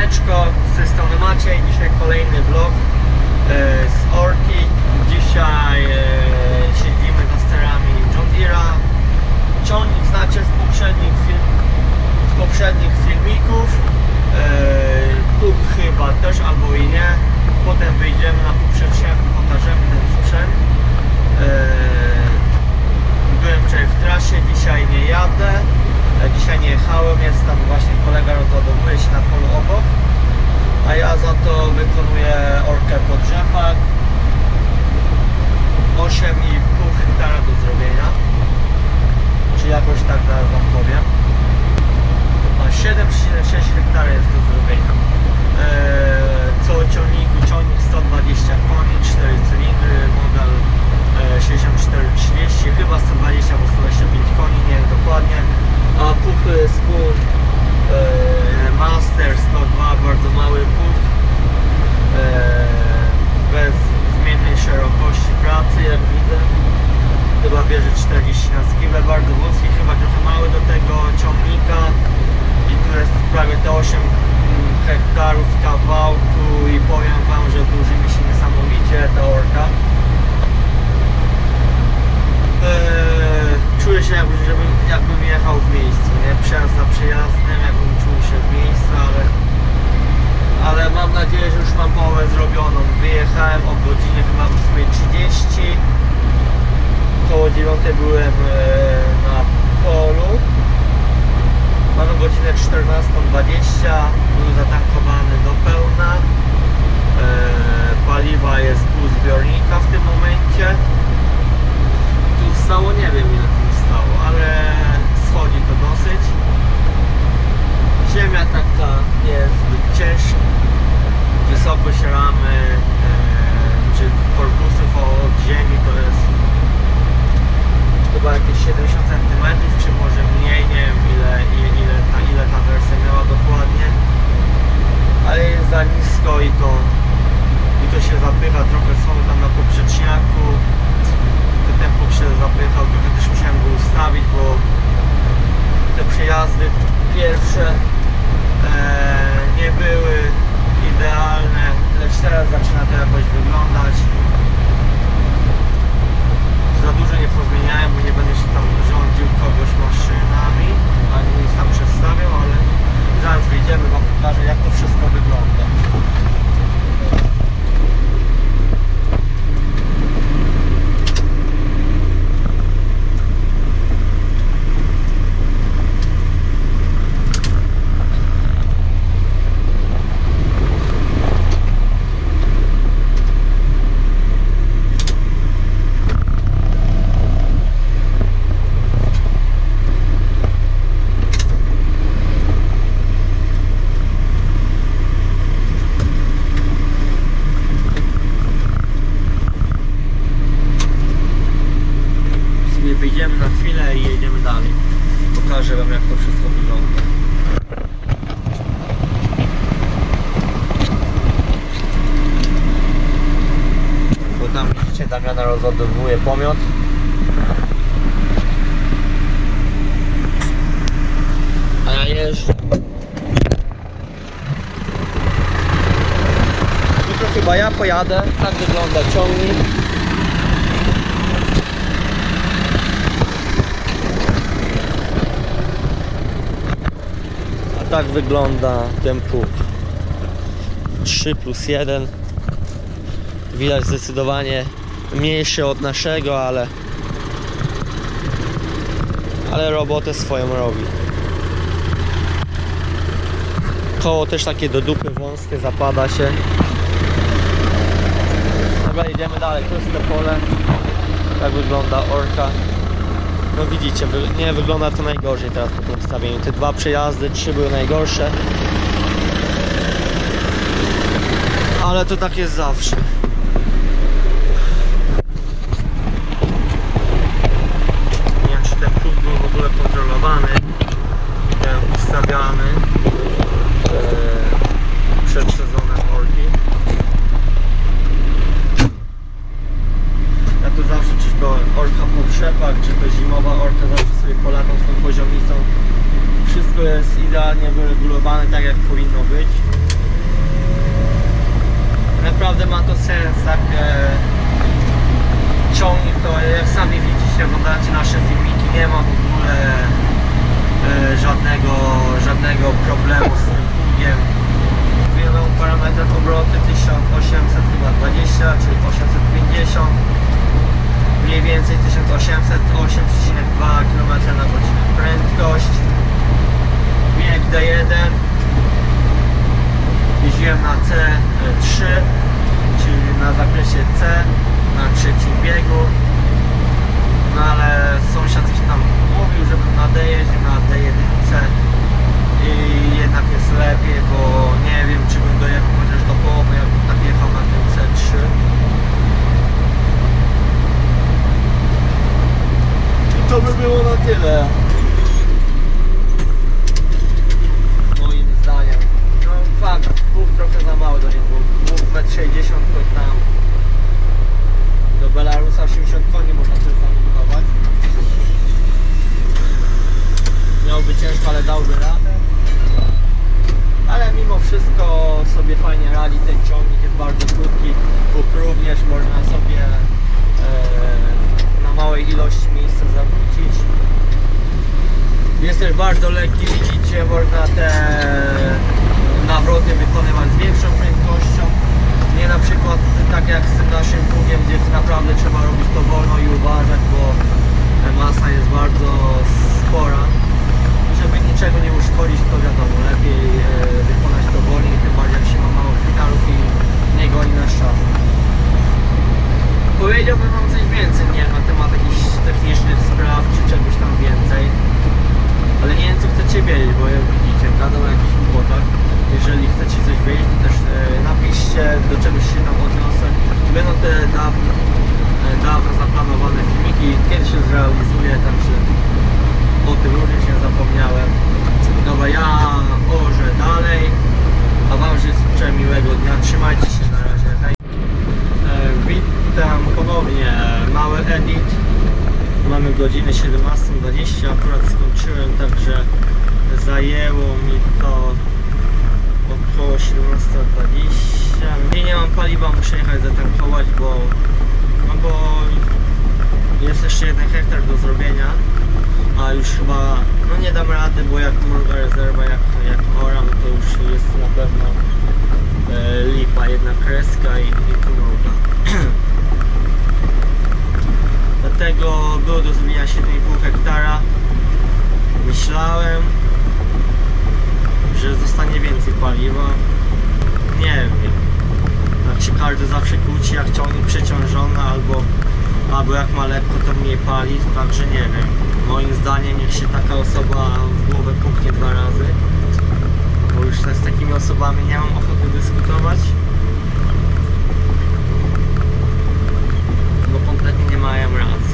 Siemaneczko, z tej strony Maciej. Dzisiaj kolejny vlog z Orki. Dzisiaj siedzimy za sterami John Deere'a. Ciągnik znacie z poprzednich filmików. Pług chyba też, albo i nie. Potem wyjdziemy na poprzeczniaku, pokażemy ten sprzęt. Byłem wczoraj w trasie, dzisiaj nie jadę. Dzisiaj nie jechałem, jest tam właśnie kolega, rozładowuje się na polu obok, a ja za to wykonuję orkę pod rzepak. 8,5 hektara do zrobienia, czy jakoś tak zaraz wam powiem. A 7,6 hektara jest do zrobienia. Co o ciągniku, ciągnik 120 koni, 4 cylindry, model 6430, chyba 120 albo 125 koni, nie wiem dokładnie. A pług to jest pług Master 102, bardzo mały pług, bez zmiennej szerokości pracy, jak widzę. Chyba bierze 40 na skibę, bardzo wąski, chyba trochę mały do tego ciągnika. I tu jest prawie te 8 hektarów w kawałku i powiem wam, że dłuży mi się niesamowicie ta orka. Czuję się jakbym jechał w miejscu, nie? Przejazd za przejazdem, jakbym czuł się w miejscu, ale mam nadzieję, że już mam połowę zrobioną. Wyjechałem o godzinie chyba 8:30, koło 9 byłem na polu. Mamy godzinę 14:20, był zatankowany do pełna. Paliwa jest pół zbiornika w tym momencie. Tu stało, nie wiem ile tu stało, ale schodzi to dosyć. Ziemia taka nie jest zbyt ciężka. Wysokość ramy czy korpusów od ziemi to jest chyba jakieś 70 cm, czy może mniej, nie wiem ile ta wersja miała dokładnie, ale jest za nisko i to się zapycha trochę słowo tam na poprzeczniaku. Ten pług się zapychał, trochę też musiałem go ustawić, bo te przejazdy pierwsze nie były idealne, lecz teraz zaczyna to jakoś wyglądać. Za dużo nie pozmieniałem, bo nie będę się tam rządził kogoś maszynami, ani nic tam przedstawiał, ale zaraz wyjdziemy, wam pokażę, jak to wszystko wygląda. Wyjdziemy na chwilę i jedziemy dalej. Pokażę wam, jak to wszystko wygląda. Bo tam widzicie, Damiana rozładowuje pomiot. A ja jeżdżę. Jutro chyba ja pojadę. Tak wygląda ciągnik. Tak wygląda ten pług 3+1. Widać zdecydowanie mniejszy od naszego, ale robotę swoją robi. Koło też takie do dupy wąskie, zapada się. Dobra, jedziemy dalej. To jest to pole. Tak wygląda orka. No widzicie, nie wygląda to najgorzej teraz po tym ustawieniu. Te 2 przejazdy, 3 były najgorsze. Ale to tak jest zawsze. Nie wiem, czy ten pług był w ogóle kontrolowany, ustawiany przed sezonem orki. Ja to zawsze, czy to orka pod rzepak, czy to zimowa orka, zawsze sobie polatą z tą poziomicą. Wszystko jest idealnie wyregulowane, tak jak powinno być. naprawdę ma to sens, tak? Ciągnik to, jak sami widzicie, oglądacie nasze filmiki, nie ma w ogóle żadnego problemu z tym pługiem. Wielą parametrach obroty 1820, czyli 850, mniej więcej 1808,2 km/h prędkość, bieg D1, jeździłem na C3, czyli na zakresie C, na trzecim biegu, no ale sąsiad coś tam mówił, żebym na D jeździł, na D1 i jednak jest lepiej, bo nie wiem, czy bym dojechał chociaż do połowy, jakbym tak jechał na tym C3. I to by było na tyle. Moim zdaniem. No fakt, pług trochę za mały do niego. Pług 1,60 m to tam do Belarusa 80 koni można też zamontować. Miałby ciężko, ale dałby radę. Ale mimo wszystko sobie fajnie radzi ten ciągnik, jest bardzo krótki. Pług również można sobie na małej ilości miejsca zawrócić. Jest też bardzo lekki, widzicie, można te nawroty wykonywać z większą prędkością. Nie na przykład tak jak z tym naszym pługiem, gdzie naprawdę trzeba robić to wolno i uważać, bo masa jest bardzo spora. Żeby niczego nie uszkodzić, to wiadomo, lepiej wykonać to wolniej, tym bardziej jak się ma mało hektarów i nie goni nasz czas. Powiedziałbym wam coś więcej, nie na temat jakichś technicznych spraw czy czegoś tam więcej, ale nie wiem co chcecie wiedzieć, bo jak widzicie, gadam o jakichś głupotach. Jeżeli chcecie coś wiedzieć, to też napiszcie, do czegoś się tam odniosę. Będą te dawno zaplanowane filmiki, kiedy się zrealizuje, także o tym również nie zapomniałem. Dobra, ja orzę dalej, a wam życzę miłego dnia, trzymajcie się, na razie, hej. Witam ponownie, mały edit. Mamy godzinę 17:20, akurat skończyłem, także zajęło mi to około 17:20. Nie mam paliwa, muszę jechać zatankować, bo jest jeszcze 1 hektar do zrobienia, a już chyba nie dam rady, bo jak mruga rezerwa, jak oram, to już jest na pewno lipa, jedna kreska i mruga. Dlatego było do zrobienia 7,5 hektara. Myślałem, że zostanie więcej paliwa. Nie wiem. Tak się każdy zawsze kłóci, jak ciągnik przeciążony albo jak ma lekko, to mniej pali, także nie wiem. Moim zdaniem niech się taka osoba w głowę puknie 2 razy, bo już z takimi osobami nie mam ochoty dyskutować, bo kompletnie nie mają racji.